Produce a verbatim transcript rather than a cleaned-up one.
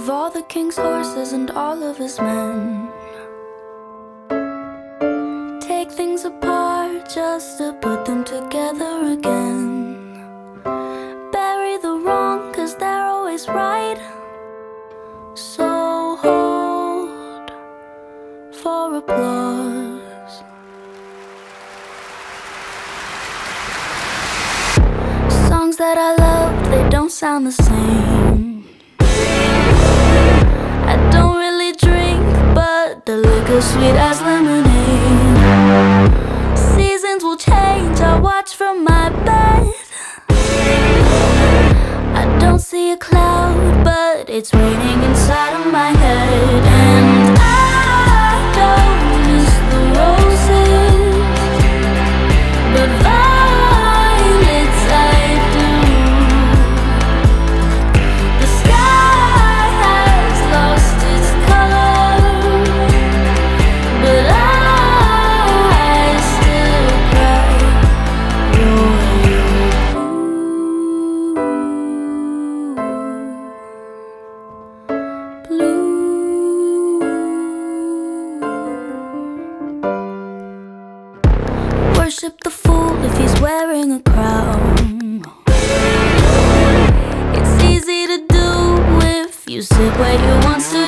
of all the king's horses and all of his men. Take things apart just to put them together again. Bury the wrong, cause they're always right. So hold for applause. Songs that I loved, they don't sound the same. I don't really drink, but the liquor's sweet as lemonade. Seasons will change, I watch from my bed. I don't see a cloud, but it's raining inside of my head. And I don't miss the roses, but violets I do. The sky has lost its color, but I still cry. Worship the fool if he's wearing a crown. It's easy to do if you sit where you want to